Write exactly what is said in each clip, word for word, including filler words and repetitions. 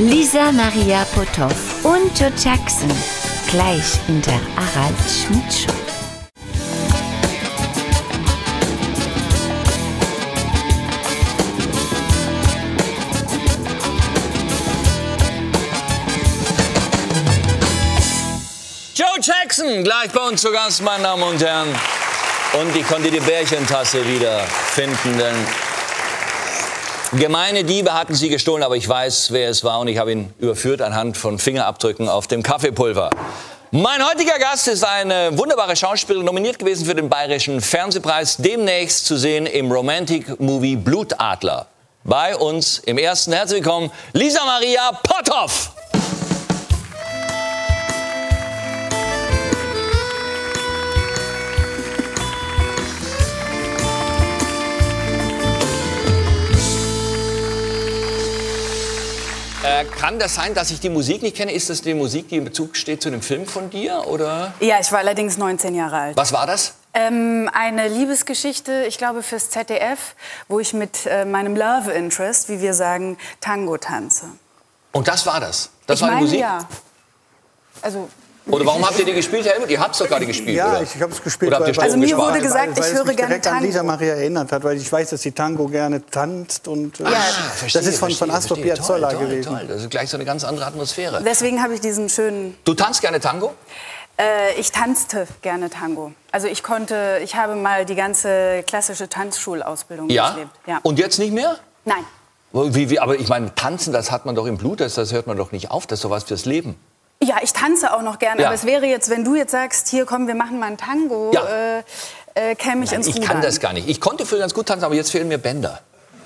Lisa Maria Potow und Joe Jackson. Gleich in der Harald Schmidt Show. Joe Jackson, gleich bei uns zu Gast, meine Damen und Herren. Und ich konnte die Bärchentasse wieder finden, denn gemeine Diebe hatten sie gestohlen, aber ich weiß, wer es war und ich habe ihn überführt anhand von Fingerabdrücken auf dem Kaffeepulver. Mein heutiger Gast ist eine wunderbare Schauspielerin, nominiert gewesen für den Bayerischen Fernsehpreis, demnächst zu sehen im Romantic-Movie Blutadler. Bei uns im ersten, herzlich willkommen, Lisa Maria Potow. Äh, kann das sein, dass ich die Musik nicht kenne? Ist das die Musik, die in Bezug steht zu einem Film von dir, oder? Ja, ich war allerdings neunzehn Jahre alt. Was war das? Ähm, eine Liebesgeschichte, ich glaube fürs Z D F, wo ich mit äh, meinem Love Interest, wie wir sagen, Tango tanze. Und das war das? Das ich war die meine, Musik? ja. Also... Oder warum habt ihr die gespielt, Helmut? Ihr habt es doch gerade gespielt, ja, oder? ich, ich habe es gespielt. Oder habt ihr also mir gespart? wurde gesagt, weil, weil ich höre es mich gerne direkt Tango. an Lisa Maria erinnert hat, weil ich weiß, dass sie Tango gerne tanzt. Und, äh, Ah, verstehe, das ist von, verstehe, von Astor verstehe. Piazzolla toll, toll, gewesen. Toll. Das ist gleich so eine ganz andere Atmosphäre. Deswegen habe ich diesen schönen... Du tanzt gerne Tango? Äh, ich tanzte gerne Tango. Also ich konnte, ich habe mal die ganze klassische Tanzschulausbildung Ja? durchlebt. Ja. Und jetzt nicht mehr? Nein. Wie, wie, aber ich meine, tanzen, das hat man doch im Blut, das, das hört man doch nicht auf, das ist doch was fürs Leben. Ja, ich tanze auch noch gerne, Ja. aber es wäre jetzt, wenn du jetzt sagst, hier komm, wir machen mal ein Tango, Ja. äh, äh, käme ich Nein, ins ich Rudern. kann das gar nicht. Ich konnte früher ganz gut tanzen, aber jetzt fehlen mir Bänder.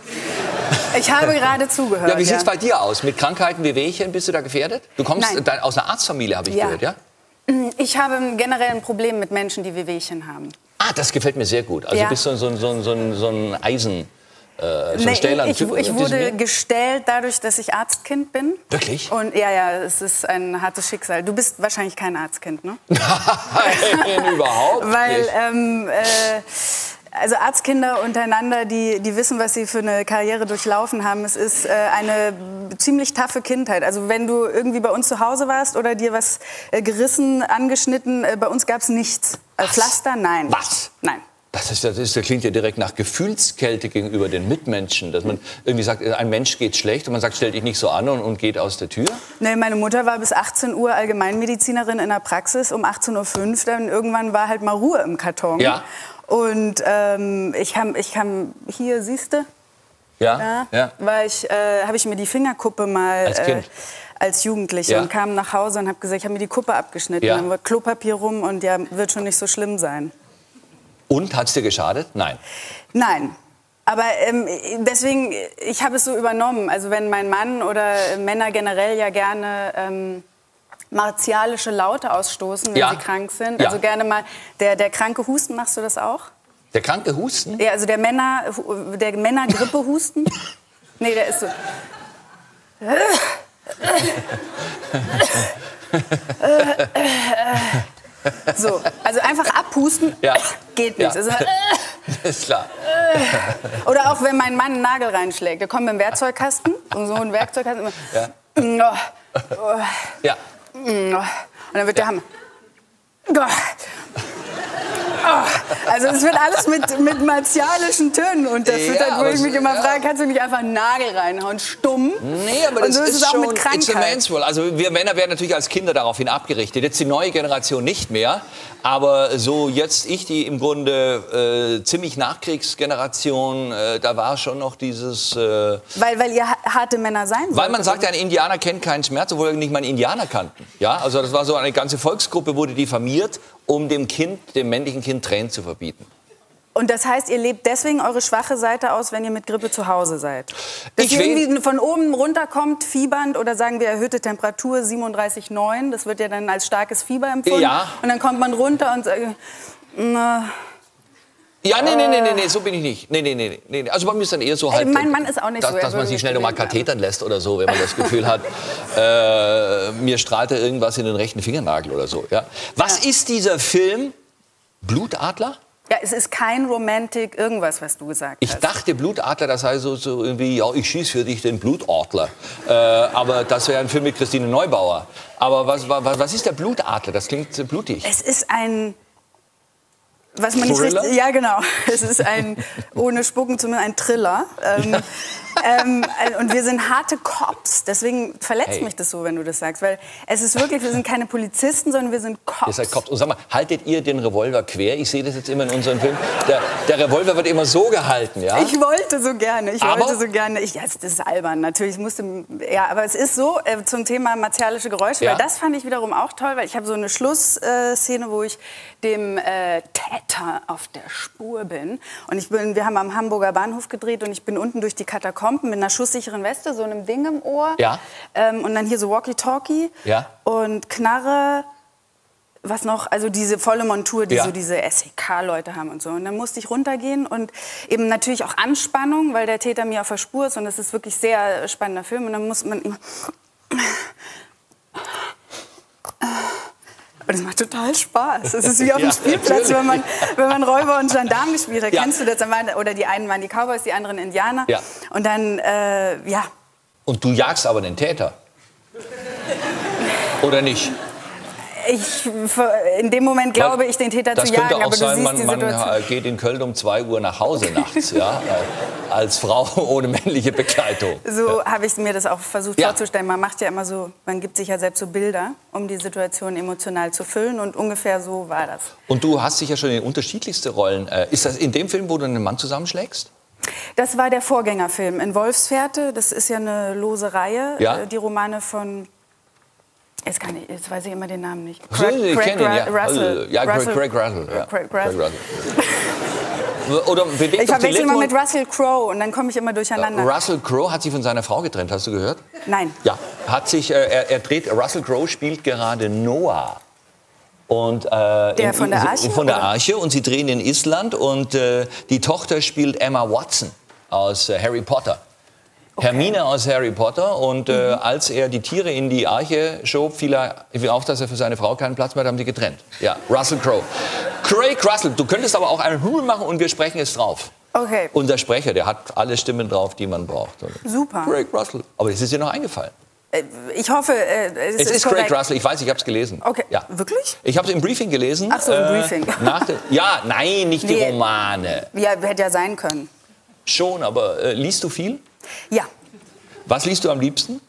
Ich habe gerade zugehört. Ja, wie sieht's ja. bei dir aus? Mit Krankheiten wie Wehwehchen, bist du da gefährdet? Du kommst Nein. da, aus einer Arztfamilie, habe ich Ja. gehört, ja? Ich habe generell ein Problem mit Menschen, die Wehwehchen haben. Ah, das gefällt mir sehr gut. Also Ja. du bist so, so, so, so, so ein Eisen... Äh, so Nee, ein stählerner ich, Typ, ich oder? wurde gestellt dadurch, dass ich Arztkind bin. Wirklich? Und ja, ja, es ist ein hartes Schicksal. Du bist wahrscheinlich kein Arztkind, ne? Nein, überhaupt Weil, nicht. ähm, äh, also Arztkinder untereinander, die, die wissen, was sie für eine Karriere durchlaufen haben. Es ist äh, eine ziemlich taffe Kindheit. Also wenn du irgendwie bei uns zu Hause warst oder dir was äh, gerissen, angeschnitten, äh, bei uns gab es nichts. Äh, Pflaster, nein. Was? Nein. Das, ist, das, ist, das klingt ja direkt nach Gefühlskälte gegenüber den Mitmenschen. Dass man irgendwie sagt, ein Mensch geht schlecht und man sagt, stell dich nicht so an und, und geht aus der Tür. Nee, meine Mutter war bis achtzehn Uhr Allgemeinmedizinerin in der Praxis. Um achtzehn Uhr fünf, dann irgendwann war halt mal Ruhe im Karton. Ja. Und ähm, ich kam, ich kam hier, siehste, Ja, ja, ja. war ich, äh, habe ich mir die Fingerkuppe mal Als Kind? Äh, als Jugendliche Ja. und kam nach Hause und habe gesagt, ich habe mir die Kuppe abgeschnitten. Ja. Dann war Klopapier rum und ja, wird schon nicht so schlimm sein. Und, hat's dir geschadet? Nein. Nein. Aber ähm, deswegen, ich habe es so übernommen. Also wenn mein Mann oder Männer generell ja gerne ähm, martialische Laute ausstoßen, wenn Ja. sie krank sind. Ja. Also gerne mal, der, der kranke Husten, machst du das auch? Der kranke Husten? Ja, also der Männer, der Männergrippe-Husten. Nee, der ist so. So, also einfach abhusten, Ja. geht nicht. Ja. Also, Ist klar. oder auch wenn mein Mann einen Nagel reinschlägt. Der kommt mit dem Werkzeugkasten, und so ein Werkzeugkasten. Ja. Oh, oh, Ja. oh. Und dann wird der Hammer. Oh. Oh. Also es wird alles mit, mit martialischen Tönen unterfüttert, Ja, wo aber ich mich es- immer ja. frage, kannst du nicht einfach einen Nagel reinhauen, stumm? Nee, aber Und das so ist ist es auch schon, mit it's a Krankheit. man's world. Also wir Männer werden natürlich als Kinder daraufhin abgerichtet. Jetzt die neue Generation nicht mehr. Aber so jetzt ich, die im Grunde äh, ziemlich Nachkriegsgeneration, äh, da war schon noch dieses... Äh, Weil, weil ihr ha- harte Männer sein sollt. weil man sagt, ja, ein Indianer kennt keinen Schmerz, obwohl wir nicht mal einen Indianer kannten. Ja, also das war so eine ganze Volksgruppe, wurde diffamiert, um dem Kind, dem männlichen Kind Tränen zu verbieten. Und das heißt, ihr lebt deswegen eure schwache Seite aus, wenn ihr mit Grippe zu Hause seid? Dass Ich ihr will- irgendwie von oben runterkommt, fiebernd oder sagen wir erhöhte Temperatur siebenunddreißig Komma neun, das wird ja dann als starkes Fieber empfunden. Ja. Und dann kommt man runter und sagt, na, Ja, nee, nee, nee, nee, nee, so bin ich nicht. Nee, nee, nee, nee. Also bei mir ist dann eher so halt, Ey, mein Mann ist auch nicht dass, so, er dass man würde sich schnell noch mal deswegen- kathetern lässt oder so, wenn man das Gefühl hat, äh, mir strahlt da irgendwas in den rechten Fingernagel oder so. Ja. Was Ja. ist dieser Film Blutadler? Ja, es ist kein Romantic irgendwas, was du gesagt Ich hast. dachte, Blutadler, das sei so, so irgendwie, ja, ich schieße für dich den Blutadler. Äh, aber das wäre ein Film mit Christine Neubauer. Aber was, was, was ist der Blutadler? Das klingt blutig. Es ist ein... Was man nicht Thriller? richtig, ja, genau. Es ist ein, ohne Spucken zumindest ein Thriller. Ähm, ja. ähm, und wir sind harte Cops. Deswegen verletzt Hey. mich das so, wenn du das sagst. Weil es ist wirklich, wir sind keine Polizisten, sondern wir sind Cops. Ihr seid Cops. Und sag mal, haltet ihr den Revolver quer? Ich sehe das jetzt immer in unseren Filmen. Der, der Revolver wird immer so gehalten, ja? Ich wollte so gerne, ich Aber? wollte so gerne. Ich, ja, das ist albern, natürlich. Ich musste, ja, aber es ist so, äh, zum Thema martialische Geräusche, Ja. weil das fand ich wiederum auch toll, weil ich habe so eine Schlussszene, wo ich dem äh, Täter auf der Spur bin. Und ich bin, wir haben am Hamburger Bahnhof gedreht und ich bin unten durch die Katakomben mit einer schusssicheren Weste, so einem Ding im Ohr. Ja. Ähm, und dann hier so Walkie-Talkie Ja. und Knarre. Was noch, also diese volle Montur, die Ja. so diese S E K-Leute haben und so. Und dann musste ich runtergehen und eben natürlich auch Anspannung, weil der Täter mir auf der Spur ist und das ist wirklich ein sehr spannender Film. Und dann muss man immer... Und das macht total Spaß. Es ist wie auf dem Ja, Spielplatz, wenn man, wenn man Räuber und Gendarm gespielt hat. Ja. Kennst du das? Dann waren- Oder die einen waren die Cowboys, die anderen Indianer. Ja. Und dann, äh, ja, Und du jagst aber den Täter. Oder nicht? ich, in dem Moment glaube ich, den Täter Das zu jagen. könnte auch Aber du sein, siehst man, die man Situation. äh, geht in Köln um zwei Uhr nach Hause nachts, ja, äh, als Frau ohne männliche Begleitung. So habe ich mir das auch versucht Ja. vorzustellen. Man macht ja immer so, man gibt sich ja selbst so Bilder, um die Situation emotional zu füllen. Und ungefähr so war das. Und du hast dich ja schon in unterschiedlichste Rollen. Äh, ist das in dem Film, wo du einen Mann zusammenschlägst? Das war der Vorgängerfilm in Wolfsfährte. Das ist ja eine lose Reihe. Ja. Äh, Die Romane von... Jetzt, kann ich, jetzt weiß ich immer den Namen nicht. So, ich kenne ihn, ja. Russell. Ja, Craig, Russell. Craig Russell. Ja. Craig Craig Russell. Russell. Oder bewegt Ich doch die verwechsel immer Letten mit Russell Crowe und dann komme ich immer durcheinander. Russell Crowe hat sich von seiner Frau getrennt, hast du gehört? Nein. Ja, hat sich, äh, er, er dreht, Russell Crowe spielt gerade Noah. Und, äh, Der in, von der in- Arche, Von der oder? Arche und sie drehen in Island und äh, die Tochter spielt Emma Watson aus äh, Harry Potter. Hermine aus Harry Potter und äh, Mhm. als er die Tiere in die Arche schob, fiel er fiel auf, dass er für seine Frau keinen Platz mehr hat, haben die getrennt. Ja, Russell Crowe. Craig Russell, du könntest aber auch einen Hummel machen und wir sprechen es drauf. Okay. Unser Sprecher, der hat alle Stimmen drauf, die man braucht. Super. Craig Russell. Aber es ist dir noch eingefallen. Äh, Ich hoffe, äh, es, Es ist korrekt. Craig Russell, ich weiß, ich habe es gelesen. Okay, Ja. wirklich? Ich habe es im Briefing gelesen. Ach so, im Briefing. Nach dem, ja, nein, nicht die Nee. Romane. Ja, hätte ja sein können. Schon, aber äh, liest du viel? Ja. Was liest du am liebsten?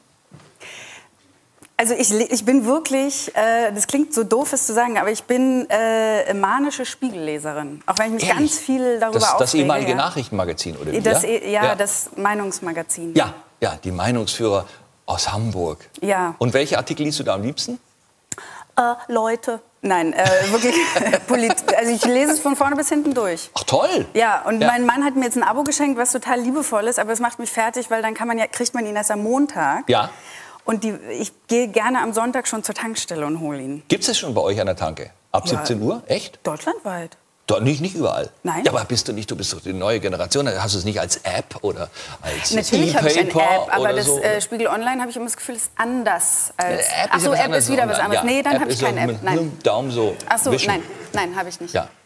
Also ich, le- ich bin wirklich, äh, das klingt so doof, es zu sagen, aber ich bin äh, manische Spiegelleserin. Auch wenn ich mich Ehrlich? ganz viel darüber Das, das aufrege. ehemalige ja. Nachrichtenmagazin, oder wie? Das, ja? eh- ja, das Meinungsmagazin. ja, ja, die Meinungsführer aus Hamburg. Ja. Und welche Artikel liest du da am liebsten? Äh, Leute. Nein, äh, wirklich. Polit also ich lese es von vorne bis hinten durch. Ach toll! Ja, und Ja. mein Mann hat mir jetzt ein Abo geschenkt, was total liebevoll ist, aber es macht mich fertig, weil dann kann man ja, kriegt man ihn erst am Montag. Ja. Und die, ich gehe gerne am Sonntag schon zur Tankstelle und hole ihn. Gibt es schon bei euch an der Tanke? Ab Ja. siebzehn Uhr? Echt? Deutschlandweit. Doch, nicht, nicht überall. Nein. Ja, aber bist du nicht, du bist doch die neue Generation. Hast du es nicht als App oder als Natürlich habe ich eine E-Paper App, aber oder das so? äh, Spiegel Online habe ich immer das Gefühl, ist anders. Als Eine App Ach ist so, ja was App anderes. ist wieder was anderes. Ja, nee, dann App habe ich ist ja keine App. mit Nein. einem Daumen so Ach so, wischen. nein, nein, habe ich nicht. Ja.